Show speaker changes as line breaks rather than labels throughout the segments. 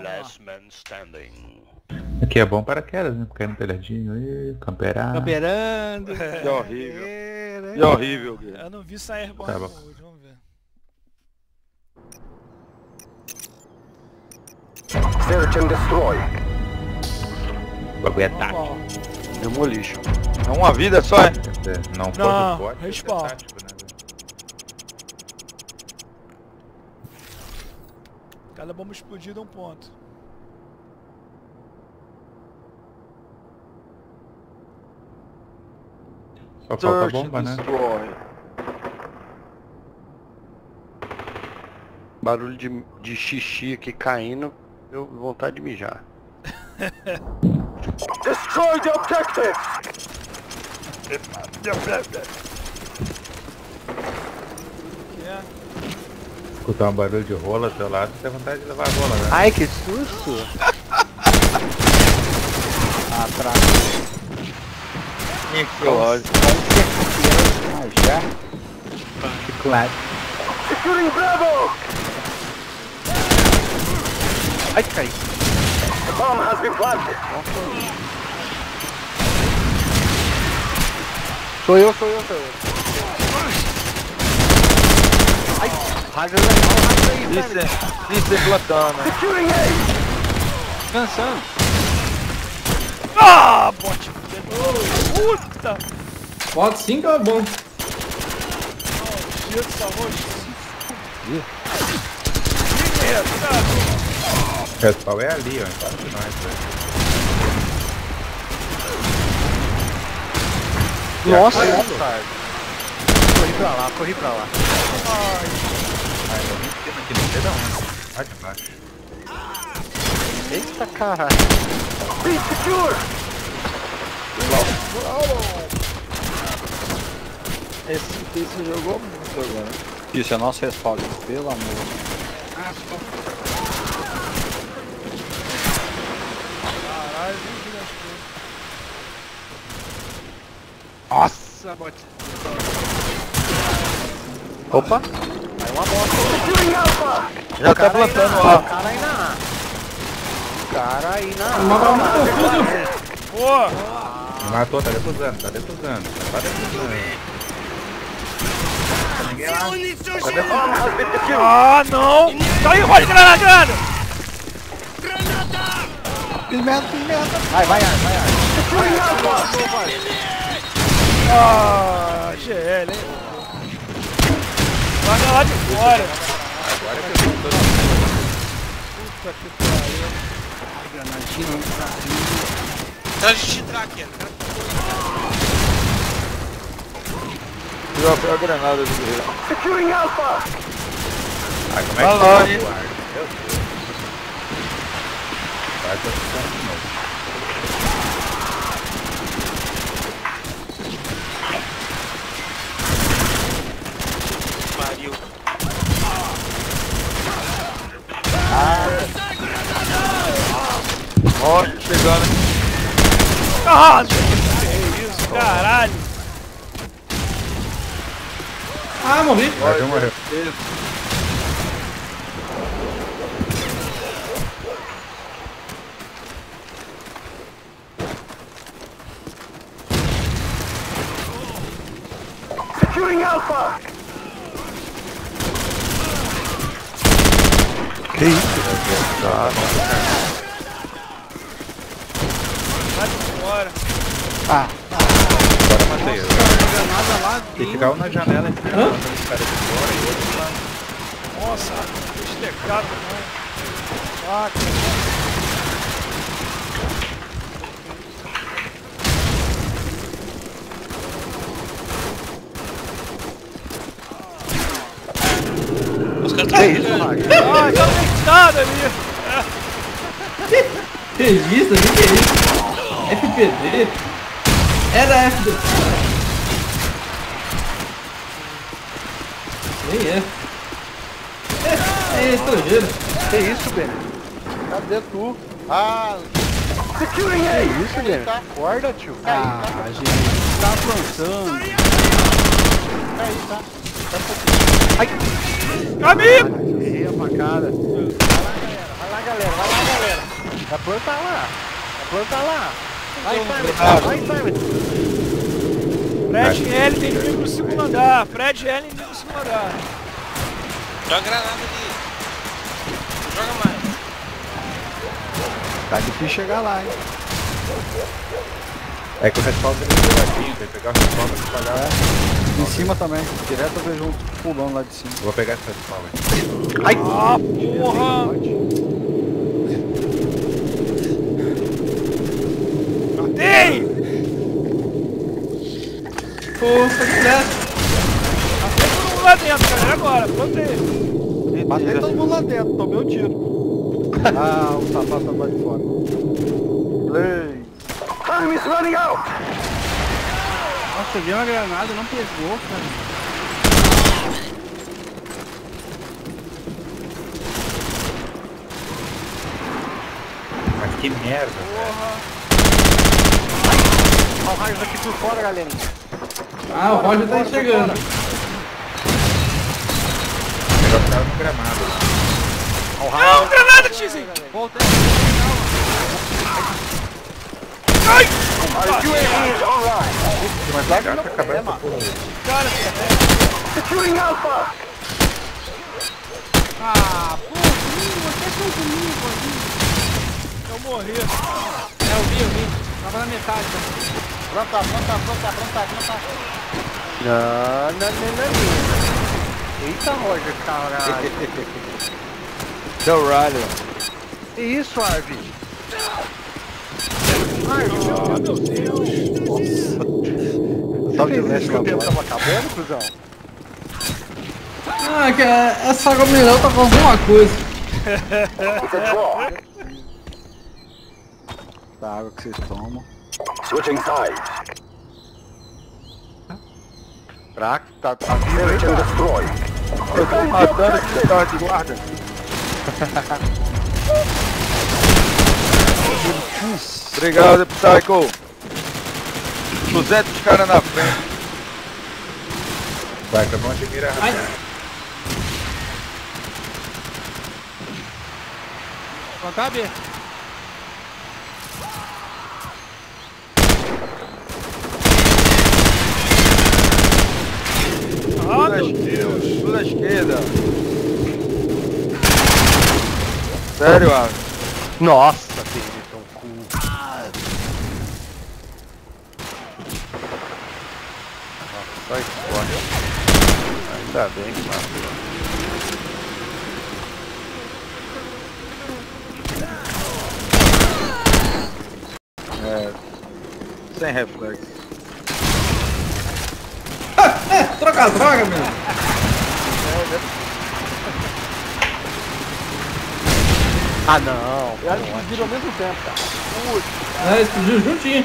Last man standing.
Aqui é bom para quedas, né? Cair no telhadinho aí, camperar.
Camperando.
Que horrível.
né?
Que horrível, Gui.
Eu não vi sair airborne
Tá bom.
hoje, vamos ver.
Search and destroy.
O bagulho é tático.
Normal.
Demolition. É uma vida só, é?
Não for
Não,
do pote,
respawn.
é tático, né?
Cada bomba explodida é um ponto.
Só falta a
Search
bomba,
and
né?
destroy. Barulho de xixi aqui caindo, deu vontade de mijar.
Destroy the objective.
Que é?
Escutar um barulho de rola ao teu lado, tem vontade de levar a rola, né?
Ai, que susto! Atrás.
Que ódio.
Já. Chiclete.
Securing Bravo.
Ai, caí.
The bomb has been planted.
Sou eu. Ai, rádio aí,
Isso é platana.
Securing A.
Cansando.
Ah, bot! Puta!
Bota 5 é bom.
Dia do sabor.
O pessoal é ali, ó, embaixo de nós, velho.
Nossa, corri pra lá.
Ai, eu nem sei aqui, não sei da onde. Lá de baixo.
Eita caralho.
Be secure.
Esse jogou muito agora. Isso é nosso respaldo, pelo amor.
Caralho, nem vi as coisas.
Nossa, bot. Opa. Aí uma bosta.
Securing Alpha.
Já tá plantando
O
lá.
cara aí na A. O cara aí na A.
Matou tudo.
Pô!
Matou, tá defusando. Tá defusando. Ninguém lá.
The bomb has been defused.
Ah, não! Tá aí, Roger, granada!
Pimenta. Vai.
Securing Alpha.
Ah, GL, hein? Larga lá de fora!
Agora que eu tô
Puta que pariu!
Granadinha no carrinho.
Atrás de ti, Tracker.
Tirou a granada do guerreiro.
Securing Alpha.
Ai, como é
Vai
que
lá,
tá
hein?
o ar? Meu Deus. Vai pra ficando de novo.
Pariu.
Ó, chegando.
Ah, que isso, caralho!
Ah, morri.
Já morreu.
Securing Alpha.
Que isso?
Vai de fora!
Agora matei.
Granada lá.
Tem que ficar um na janela esperando os caras de fora e outro lá.
Nossa, estecado, não! Faca!
Os caras estão mirando.
Ai, tá deitado ali!
Regista, o que é isso? FPD? Era FD. Nem é. É estrangeiro.
Que isso, Benny? Cadê tu? Ah,
Securing
que
A.
isso, Benny? Acorda, tio. Ah, gente. Tá avançando. Aí, tá.
Amigo!
Errei a facada. Vai lá, galera. Vai lá, galera. Vai plantar lá. Vai plantar lá. Vai, Simon.
Fred e L tem inimigo no segundo andar. Fred e L inimigo no segundo andar.
Joga granada ali. Joga mais.
Tá difícil chegar lá, hein?
É que o respawn tem que ser ladinho, tem que pegar o respawn pra espalhar.
Em cima também. Direto eu vejo um pulando lá de cima.
Vou pegar esse respawn, velho.
Ah, porra! Matei!
Força que desce.
Matei todo mundo lá dentro, galera. Agora, plantei.
Matei todo mundo lá dentro, tomei um tiro. Ah, o sapato tá lá de fora. Play.
Time is running out!
Nossa, eu vi uma granada, não pegou, cara.
Mas que merda, velho.
Olha o raio aqui por fora, galerinha.
Ah, o Roger tá chegando.
Melhor ficar no gramado.
Olha o raio.
Não, granada, Tizinho!
Volta.
Ai!
UAV is online!
Mas lá já tá acabando essa porra aí.
Cara,
Securing Alpha!
Ah, pô, você foi comigo ali.
eu morri.
É, eu vi. Tava na metade também. Pronta. Não. Eita, Roger, caralho.
Deu Ryder.
Que isso, Arvin?
Ah, meu Deus.
Só que o tempo tava acabando, cuzão?
Ah, que essa água melhor tá com alguma coisa.
It's a draw!
Da água que vocês tomam.
Switching sides.
Fraco, tá vivo aí,
Search and
cara.
destroy.
Eu tô matando que você tava de guarda.
Obrigado, Psycho. 200 caras na frente.
Vai, tá bom, mira
Ai.
rápido.
Plantar B. Ah, meu Deus.
Tudo à esquerda. Sério, Alves?
Nossa, tem tão cool.
Só esporte. Ainda bem que matou. Sem reflexo.
Troca a droga, meu.
Ah, não. Eu acho que explodiram ao mesmo tempo, cara.
É, explodiu juntinho.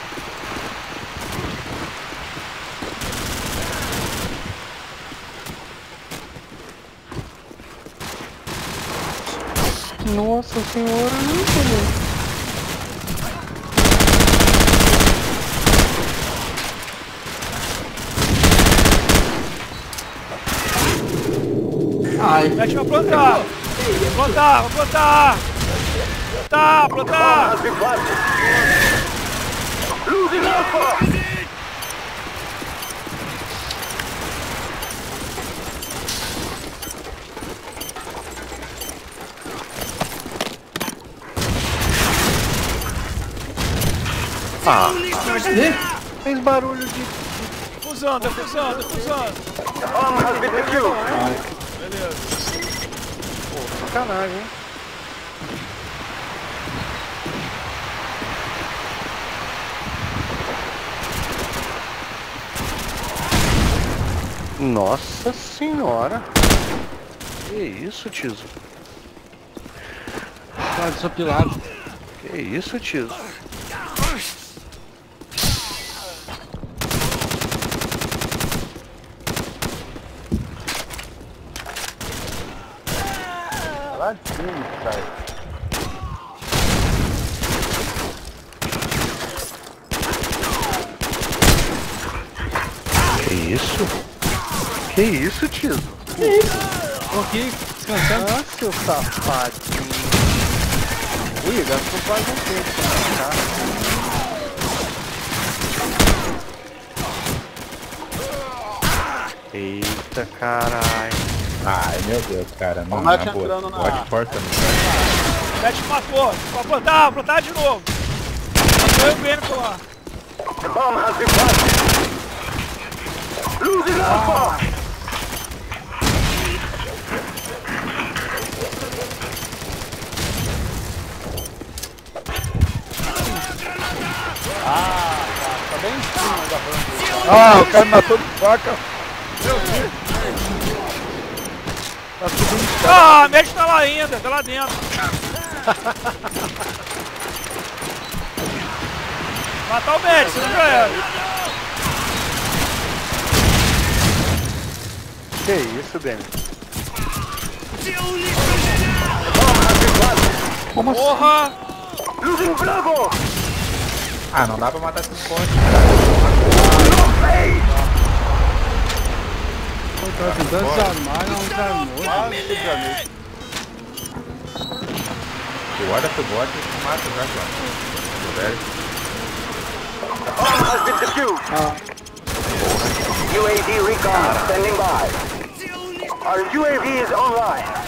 Nossa senhora, não foi.
Ai.
Mete pra plantar. Plantar, vou plantar. Plantar.
Has been planted. Losing Alpha!
Ah,
Ih,
fez barulho de...
Fusando.
Bomb has been secured.
Beleza.
Sacanagem, hein? Nossa senhora.
Que isso, Tizo?
Tá desopilado.
Que isso, Tizo?
Lá de cima, cara.
Que isso? Que isso, Tizo?
Tô aqui, descansando. Ah, seu safadinho. Ui, gastou quase um tempo.
Eita, caralho.
Ai, meu Deus, cara. Não,
Tomate
na boa.
entrando na-
Bote porta no
Pet matou. Pode plantar de novo. Matou o Bento lá.
The bomb has been planted. Losing Alpha.
Tá bem em cima da frente. Ah, o cara me matou de faca. Tá subindo.
Ah, a médica tá lá ainda, tá lá dentro. Matar o médico, senão já era.
Que isso, Ben?
Porra!
Losing Bravo.
Ah, não dá pra matar esses pontos.
Tá tentando desarmar, não tá morto.
Tu olha pro bot e tu mata já, cara. Velho.
The bomb has been defused. UAV recon standing by. Our UAV is online.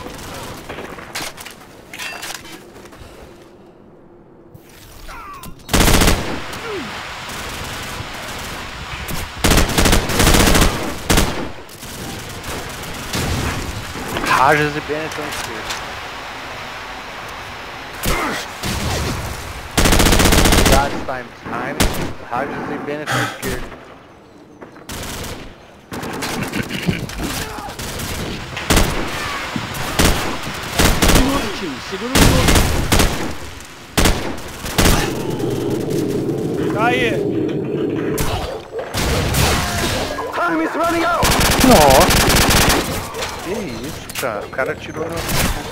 Rajas e Ben estão esquerdos. Time. Rajas e Ben estão esquerdos.
Segura o minuto.
Tá aí.
Time is running out.
Nossa! Que isso, cara? O cara tirou no...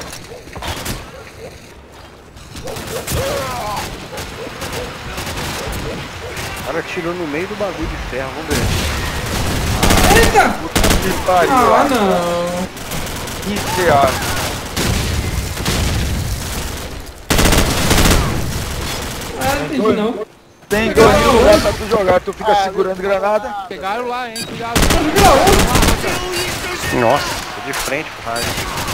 O cara tirou no meio do bagulho de ferro, vamos ver.
Eita!
Que pariu.
Ah, não.
Que teatro.
Ah, não entendi não.
Tem 2.000 reais pra tu jogar, tu fica segurando granada.
Pegaram lá, hein? Cuidado.
Nossa, tô de frente pro raio.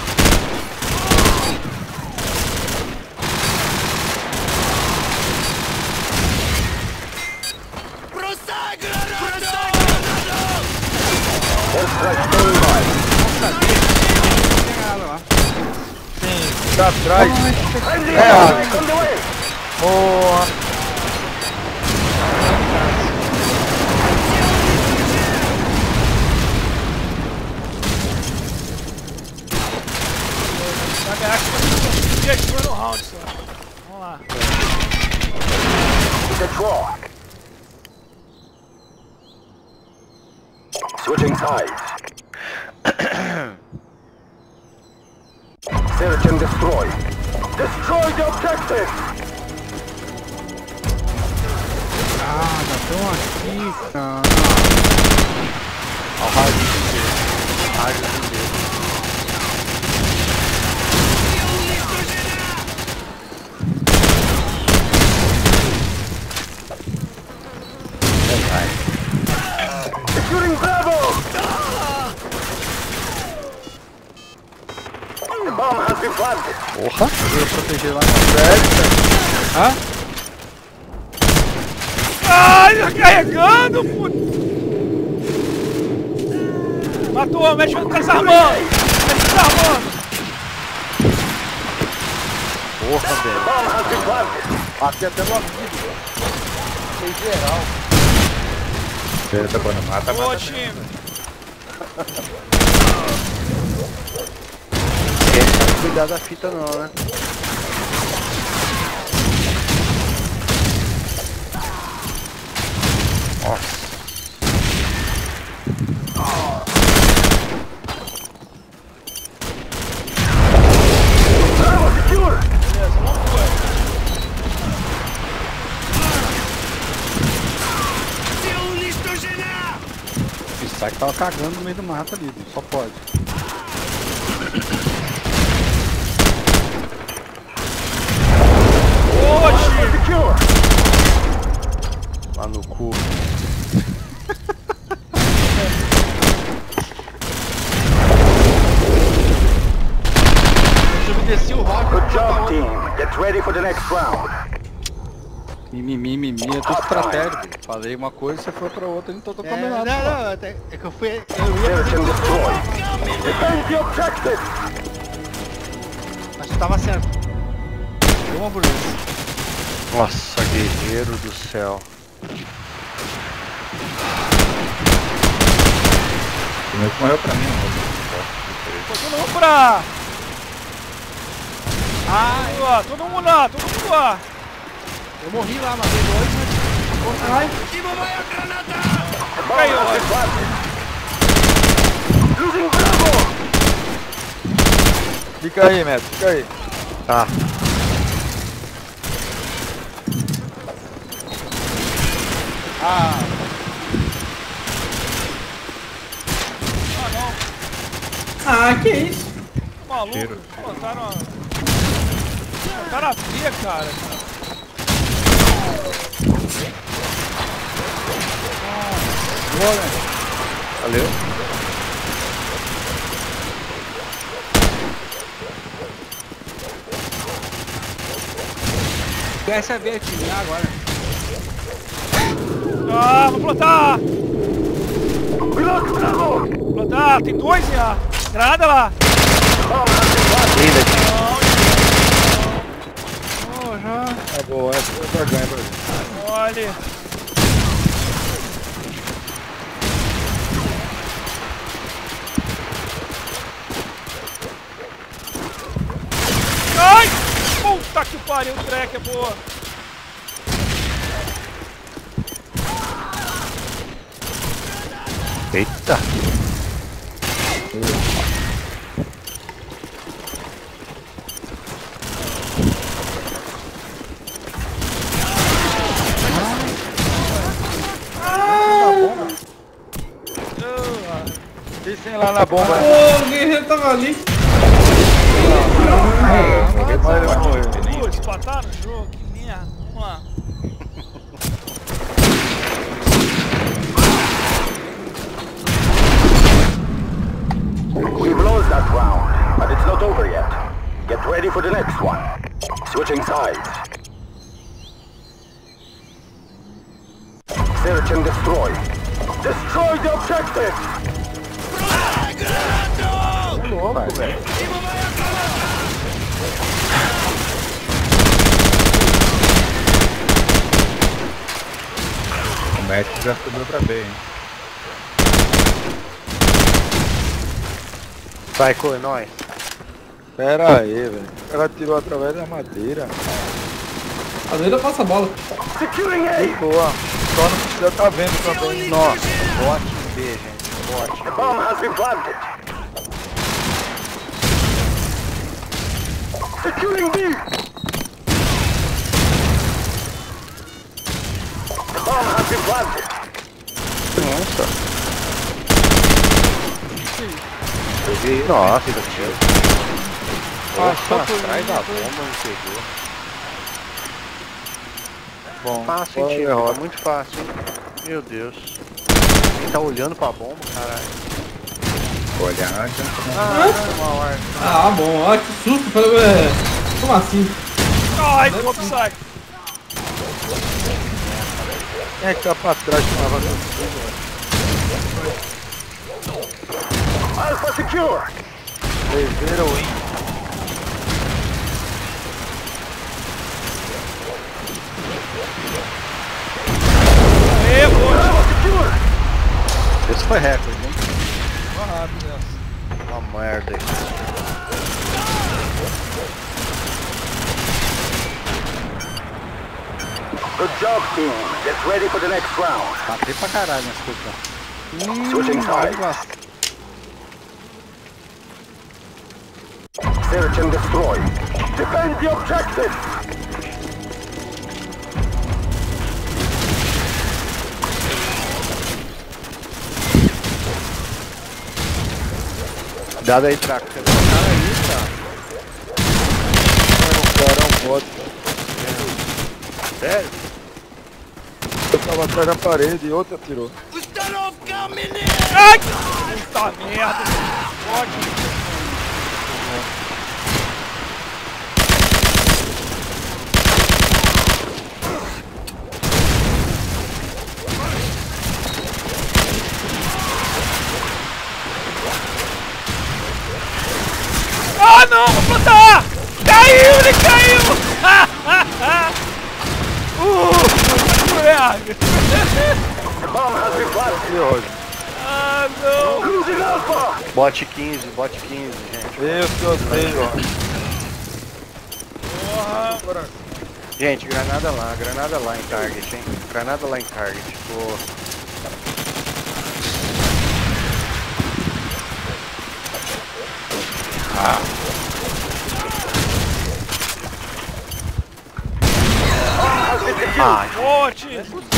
Tá atrás.
On the way.
Boa.
Sabe, acho que vai ser no round só. Vamos lá.
The draw. Switching sides. Search and destroy. Destroy the objective.
Ah, já estão aqui, cara.
Olha o raio de inteiro. Raio de inteiro.
Securing Bravo. The bomb has been planted.
Porra!
Eu vou proteger lá na frente. Hã?
Ai, tá carregando, puto! Matou, mexe com o tá desarmando! Mexe desarmando!
Porra,
The
velho.
bomb has been planted.
Aqui até no amigo. Tem geral.
Eita, quando mata,
Boa,
mata.
time!
Esquece de cuidar da fita não, né? Nossa.
Bravo secure.
Beleza, não foi.
Esse saco tava cagando no meio do mato ali, só pode.
Tomar no cu.
Eu desci o rock.
Good job, team. Get ready for the next round.
Mimimi, é tudo estratégia. Falei uma coisa, você foi pra outra e não tô combinado.
Não, é que eu fui. Eu ia
Search and destroy. Defend the objective.
Mas tu tava certo. Deu uma ambulância.
Nossa, guerreiro do céu.
O meu morreu pra mim, não.
Todo mundo pra... Aí, ó, todo mundo lá.
Eu morri lá, matei dois, mas.
Ai,
Fica aí, ó.
Losing Bravo.
Fica aí, Neto, fica aí.
Tá.
ah, que isso?
Maluco, botaram a via, cara.
Valeu.
Essa é ver time agora.
Ah, vou plantar!
We lost Bravo.
Plantar, tem dois já. Granada lá.
Linda, time.
Tá bom, essa foi a ganha pra gente.
Olha. Ai! Puta que pariu, o track é boa.
Eita.
Tem lá na bomba.
Ô, o guerreiro tava ali.
Putz, empataram o jogo, que merda. Vamos lá.
We've lost that round, but it's not over yet. Get ready for the next one. Switching sides. Search and destroy. Destroy the objective!
Louco, velho. O médico já subiu pra B, hein?
Vai, é nóis.
Pera aí, velho. O cara tirou através da madeira.
Às vezes eu passo a bola.
Securing A!
Boa. Só não precisa tá vendo também.
Nossa, bote B, gente. Bote
The
B.
bomb has been planted. Securing B! The bomb has been planted.
Nossa. Peguei. Nossa, tio. Nossa, atrás da bomba me pegou.
Bom,
Fácil, hein, tio? É muito fácil, hein? Meu Deus. Ele tá olhando pra bomba, caralho.
olhar,
Ah, bom. Olha que susto. Falei, como assim?
Ai, que offside.
Quem é que tá pra trás com a vaga?
Alpha secure!
Zero win.
Aê, boa.
Alpha secure!
Esse foi recorde, hein?
Uma merda aí.
Good job, team. Get ready for the next round.
Matei pra caralho nessa coisa.
Switching sides. Search and destroy. Defend the objective!
Cuidado aí, Traco. Você tá aí, cara.
O cara é um bot.
Sério?
Tava atrás da parede e outro atirou.
Ai! Puta merda! Ótimo! Ah não, vou plantar! Caiu, ele caiu! Merda!
E hoje?
Ah não!
Bote 15, gente.
Eu sei, ó.
Porra!
Gente, granada lá em target, hein? Granada lá em target. Boa.
Forte!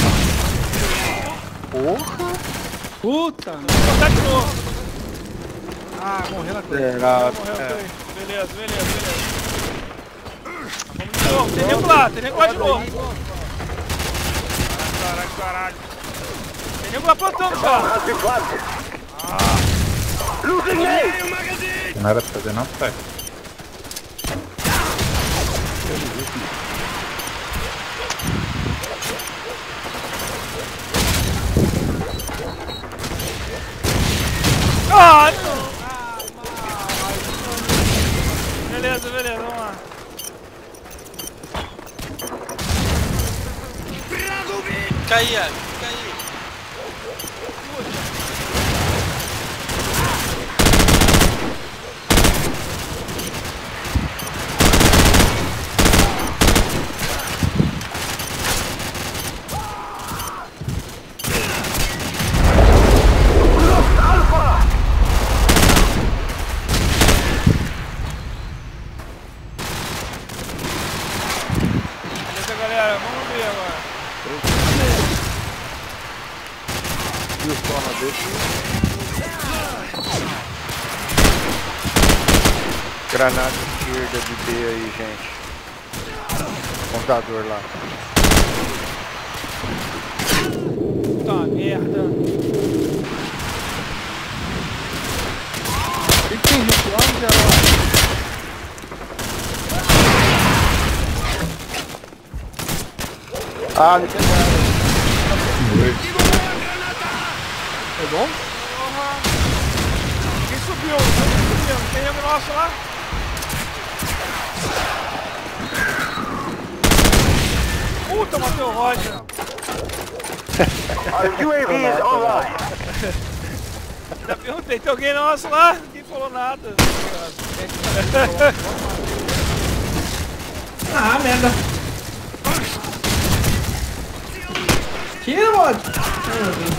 Porra!
Puta,
Vou botar de novo!
ah, morreu na coisa.
Será?
Morreu, foi. Beleza. Vamos de novo, tem nego lá de novo. Caralho. Tem nego lá plantando já.
Não era pra fazer não, pai.
Ah, não! Beleza, vamos lá.
Caí, Ari, caí.
Beleza, galera, vamos ver agora.
E o toma desse.
Granada esquerda de B aí, gente. Contador lá.
Puta merda.
O que tem gente lá, Zé?
Ah, me pegaram.
Foi bom?
Quem subiu? Tem nego nosso lá? Puta, matei o Roger.
Our UAV is online.
Ainda perguntei, tem alguém nosso lá? Ninguém falou nada.
Ah, merda. Tira, mano. Ai, meu Deus.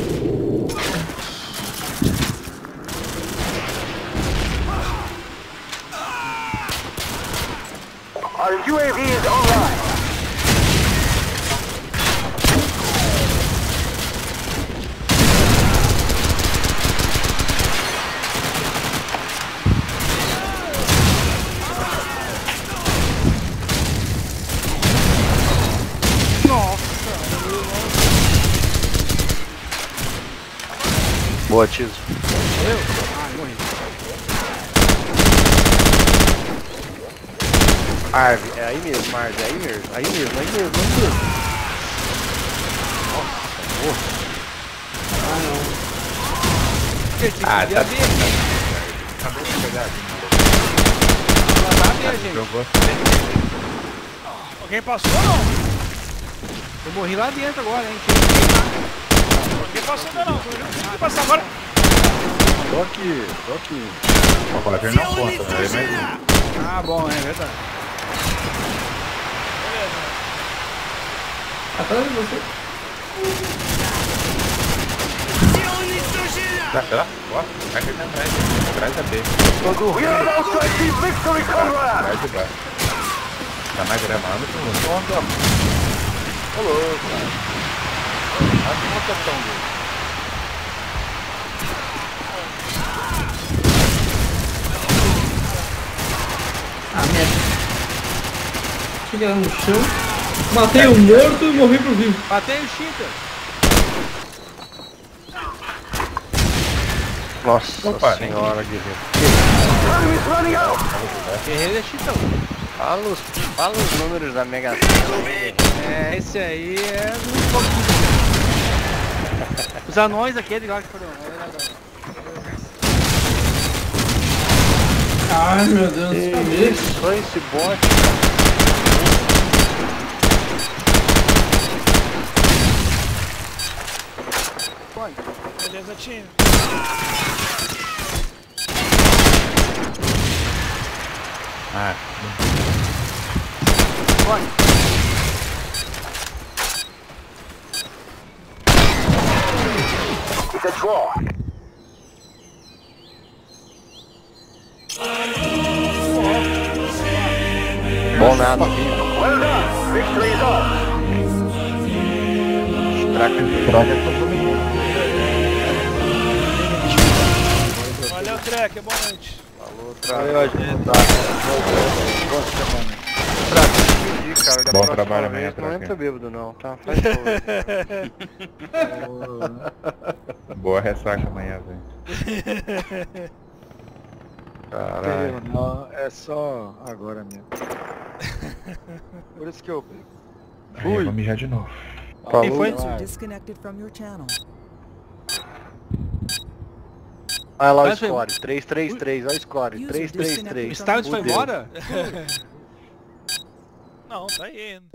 Our UAV is online.
Boa, Tizo.
Eu? Ah, morri.
Arve, é aí mesmo, Arve, é aí mesmo.
Ah, tá bem.
Acabou de pegar.
Tá bem, gente.
Alguém passou ou não?
Eu morri lá dentro agora, hein?
Ninguém passou ainda não. Tem que passar agora.
Tô aqui.
O Roger não conta, né? É mais um.
Ah, bom, é verdade.
Atrás de você.
Tá, ó. Vai aqui atrás. Atrás da B.
We are about to achieve victory, comrade.
Atrás de baixo. Tá mais gramado que o outro.
Onda. Ô louco, cara. Aqui uma questão dele.
Ah, merda. Chega no chão. Matei o morto e morri pro vivo.
Matei o cheater.
Nossa senhora, guerreiro.
Guerreiro é cheater.
Fala os números da Mega Sena.
É, esse aí é muito pouco. Os anões aquele lá que foram.
Ai meu Deus, cadê?
Só esse bot.
Beleza, time.
It's a draw.
Bom nada.
Well done. Victory is ours.
Valeu, Trek, boa noite.
Valeu, gente.
Cara,
Bom trabalho amanhã,
Não
Traquinho.
entra bêbado não, tá? Faz favor.
Boa ressaca amanhã, velho.
Caralho.
Não, é só agora mesmo. Por isso que eu bebo.
Aí eu vou mijar de novo.
Quem foi?
Disconnected from your channel.
Olha lá o
Mas foi-
score, 3-3-3, olha o score, 3-3-3.
O Styles foi
Fudeu.
embora?
Não, tá aí ainda.